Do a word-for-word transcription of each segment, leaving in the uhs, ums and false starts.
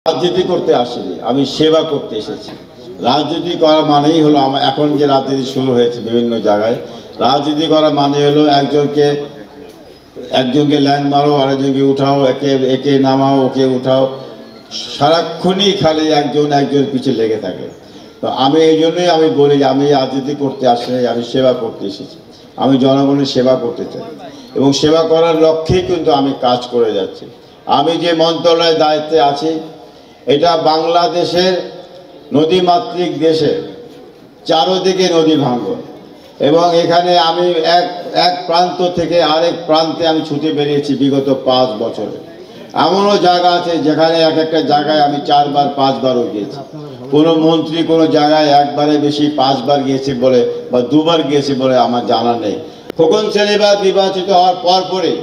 রাজনীতি করতে আসিনি, আমি সেবা করতে এসেছি। রাজনীতি করা মানেই হলো আমার এখন যে রাজনীতি শুরু হয়েছে বিভিন্ন জায়গায়, রাজনীতি করা মানে হলো একজনকে একজনকে ল্যান্ড মারো, আরেকজনকে উঠাও, একে একে নামাও, ওকে উঠাও, সারাক্ষণই খালি একজন একজন পিছিয়ে লেগে থাকে। তো আমি এই জন্যই আমি বলি যে আমি রাজনীতি করতে আসলে আমি সেবা করতে এসেছি। আমি জনগণের সেবা করতে চাই এবং সেবা করার লক্ষ্যেই কিন্তু আমি কাজ করে যাচ্ছি। আমি যে মন্ত্রণালয়ের দায়িত্বে আছি, এটা বাংলাদেশের নদীমাতৃক দেশে, চারোদিকে নদী ভাঙ্গন, এবং এখানে আমি এক এক প্রান্ত থেকে আরেক প্রান্তে আমি ছুটে বেরিয়েছি বিগত পাঁচ বছরে। এমনও জায়গা আছে যেখানে এক একটা জায়গায় আমি চারবার পাঁচবারও গিয়েছি। কোনো মন্ত্রী কোনো জায়গায় একবারে বেশি পাঁচবার গিয়েছে বলে বা দুবার গিয়েছে বলে আমার জানা নেই। খোকন সেলিবাদ নির্বাচিত হওয়ার পরপরই,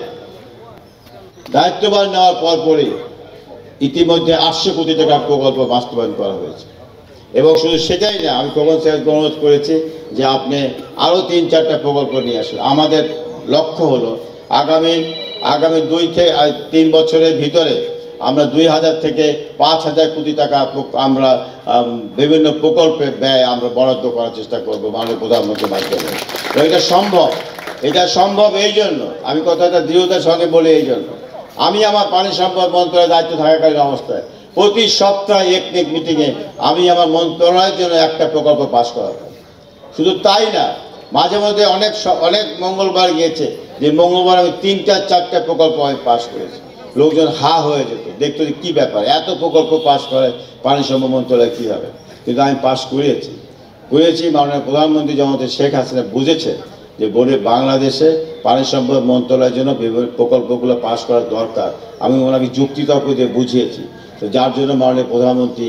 দায়িত্বভার নেওয়ার পরপরই ইতিমধ্যে আটশো কোটি টাকার প্রকল্প বাস্তবায়ন করা হয়েছে। এবং শুধু সেটাই না, আমি খোকন সাহেবকে অনুরোধ করেছি যে আপনি আরও তিন চারটা প্রকল্প নিয়ে আসুন। আমাদের লক্ষ্য হলো আগামী আগামী দুই থেকে তিন বছরের ভিতরে আমরা দুই হাজার থেকে পাঁচ হাজার কোটি টাকা আমরা বিভিন্ন প্রকল্পে ব্যয় আমরা বরাদ্দ করার চেষ্টা করবো মাননীয় প্রধানমন্ত্রীর মাধ্যমে। তো এটা সম্ভব, এটা সম্ভব এই জন্য আমি কথাটা দৃঢ়তার সঙ্গে বলি। এই জন্য আমি আমার পানি সম্পদ মন্ত্রণালয়ের দায়িত্ব থাকাকালীন অবস্থায় প্রতি সপ্তাহে একনিক মিটিংয়ে আমি আমার মন্ত্রণালয়ের জন্য একটা প্রকল্প পাশ করা। শুধু তাই না, মাঝে মধ্যে অনেক অনেক মঙ্গলবার গিয়েছে যে মঙ্গলবার আমি তিনটা চারটা প্রকল্প আমি পাশ করেছি। লোকজন হা হয়ে যেত, দেখতো যে কী ব্যাপার, এত প্রকল্প পাশ করে পানি সম্পদ মন্ত্রণালয় কী হবে। কিন্তু আমি পাশ করিয়েছি করিয়েছি মাননীয় প্রধানমন্ত্রী জনতা শেখ হাসিনা বুঝেছে যে বলে বাংলাদেশে পানি সম্পদ মন্ত্রণালয়ের জন্য বিভিন্ন প্রকল্পগুলো পাশ করার দরকার। আমি ওনাকে যুক্তিতর্ক দিয়ে বুঝিয়েছি। তো যার জন্য মাননীয় প্রধানমন্ত্রী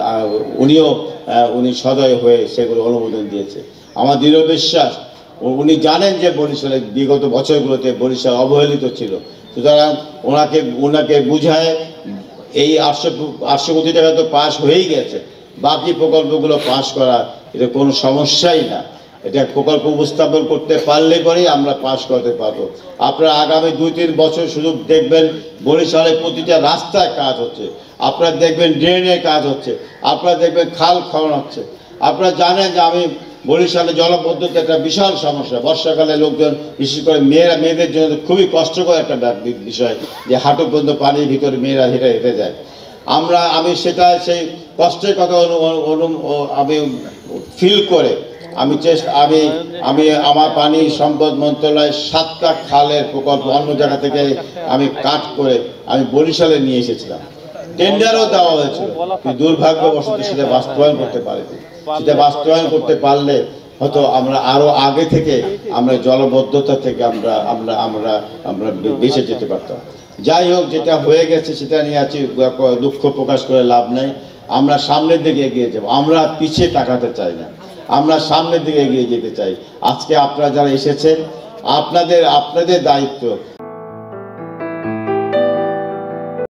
উনিও উনি সদয় হয়ে সেগুলো অনুমোদন দিয়েছে। আমার দৃঢ় বিশ্বাস উনি জানেন যে বরিশালের বিগত বছরগুলোতে বরিশাল অবহেলিত ছিল। সুতরাং ওনাকে ওনাকে বুঝায় এই আটশো আটশো কোটি টাকা তো পাস হয়েই গেছে, বাকি প্রকল্পগুলো পাস করা এটা কোনো সমস্যাই না। এটা প্রকল্প উপস্থাপন করতে পারলে পরেই আমরা পাস করতে পারবো। আপনারা আগামী দুই তিন বছর শুধু দেখবেন বরিশালে প্রতিটা রাস্তায় কাজ হচ্ছে, আপনারা দেখবেন ড্রেনের কাজ হচ্ছে, আপনারা দেখবেন খাল খনন হচ্ছে। আপনারা জানেন যে আমি বরিশালে জলবদ্ধতা একটা বিশাল সমস্যা। বর্ষাকালে লোকজন, বিশেষ করে মেয়েরা, মেয়েদের জন্য খুবই কষ্টকর একটা বিষয় যে হাঁটু পর্যন্ত পানির ভিতরে মেয়েরা হেঁটে হেঁটে যায়। আমরা আমি সেটা সেই কষ্টের কথা অনু আমি ফিল করে আমি চেষ্টা আমি আমি আমার পানি সম্পদ মন্ত্রণালয়ের সাতটা খালের প্রকল্প অন্য জায়গা থেকে আমি কাট করে আমি বরিশালে নিয়ে এসেছিলাম। টেন্ডারও দেওয়া হয়েছিল, কিন্তু দুর্ভাগ্যবশত সেটা বাস্তবায়ন করতে পারিনি। সেটা বাস্তবায়ন করতে পারলে হয়তো আমরা আরো আগে থেকে আমরা জলবদ্ধতা থেকে আমরা আমরা আমরা আমরা বেঁচে যেতে পারতাম। যাই হোক, যেটা হয়ে গেছে সেটা নিয়ে আছি দুঃখ প্রকাশ করে লাভ নেই। আমরা সামনের দিকে এগিয়ে যাব, আমরা পিছিয়ে তাকাতে চাই না, আমরা সামনের দিকে এগিয়ে যেতে চাই। আজকে আপনারা যারা এসেছেন, আপনাদের আপনাদের দায়িত্ব